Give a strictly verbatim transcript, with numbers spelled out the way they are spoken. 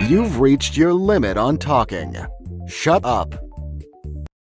You've reached your limit on talking. Shut up.